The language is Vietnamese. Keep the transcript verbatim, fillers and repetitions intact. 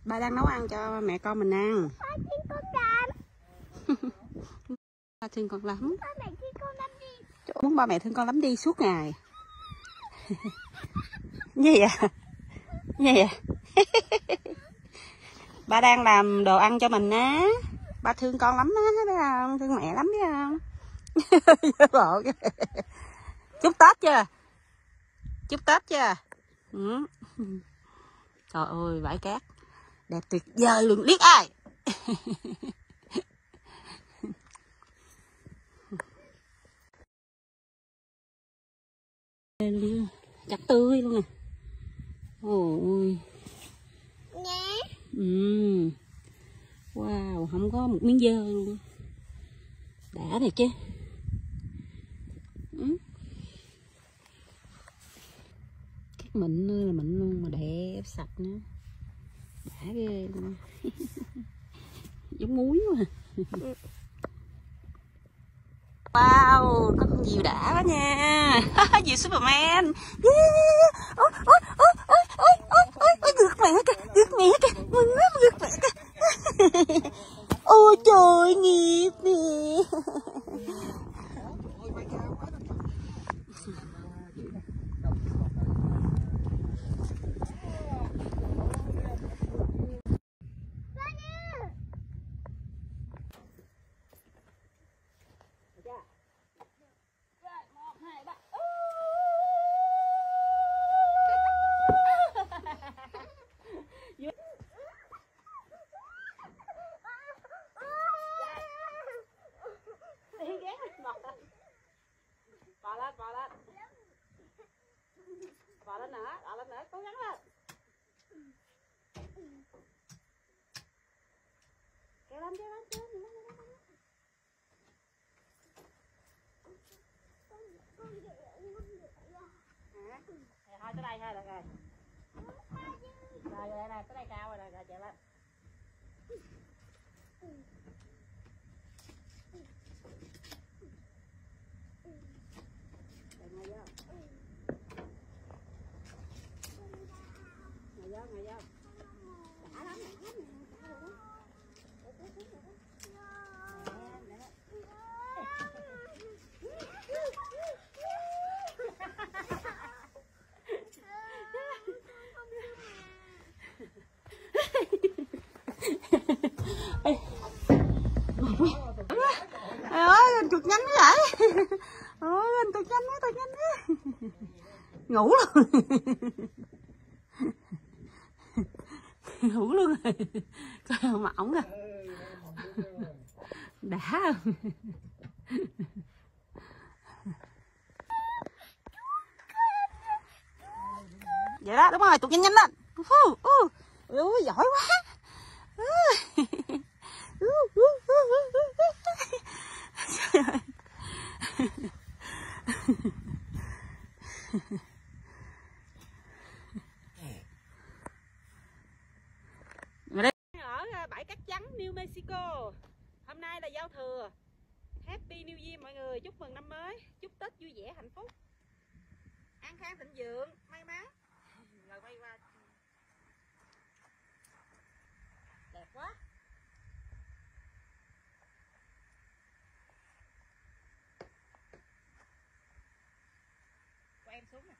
Ba đang nấu ăn cho mẹ con mình ăn. Ba thương con lắm. Ba thương con lắm. Ba mẹ thương con lắm đi. Muốn ba mẹ thương con lắm đi suốt ngày. Gì vậy? Gì vậy? Ba đang làm đồ ăn cho mình á. Ba thương con lắm á, biết không? Thương mẹ lắm biết không? Chúc Tết chưa? Chúc Tết chưa? Ừ. Trời ơi, bãi cát đẹp tuyệt vời luôn, liếc ai. Chặt tươi luôn nè. Ôi. Nè. Ừ. Wow, không có một miếng dơ luôn. Đã thiệt chứ. Ừ. Cát mịn là mịn luôn mà đẹp sạch nữa. Đã ghê luôn. Giống muối quá. Wow, có con diều đã quá nha. Diều Superman. Yeah. Ôi, ôi, ôi, ôi, ôi, ôi, ôi, ôi, gượt mẹ kìa, gượt mẹ kìa, mừng lắm, gượt mẹ kìa. Ôi trời, nghiệp nè. Bò lên, bò lên. Bò lên nữa, bò lên nữa, cố gắng lên. Kéo lên, kéo lên, kéo lên, kéo lên, kéo lên. Hả? Thôi tới đây thôi được rồi. Rồi rồi nè, tới đây cao rồi nè, rồi chạy lên. Rồi ngồi vô. Ngồi vô, ngồi vô. Đã lắm, đã lắm. Trời ơi, anh chuột nhanh quá vậy. Ôi, anh chuột nhanh quá, chuột nhanh quá. Ngủ luôn. Ngủ luôn rồi. Coi mặt ổng kìa. Đã không? Vậy đó, đúng rồi, chuột nhanh nhanh lên. Ui, giỏi quá. Ở bãi cát trắng New Mexico. Hôm nay là giao thừa. Happy New Year mọi người, chúc mừng năm mới, chúc Tết vui vẻ hạnh phúc, an khang thịnh vượng, may mắn. Rồi quay qua. Đẹp quá. Của em xuống nè.